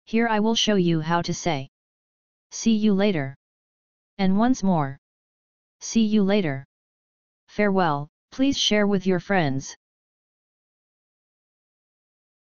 Here I will show you how to say. See you later. And once more. See you later. Farewell, please share with your friends.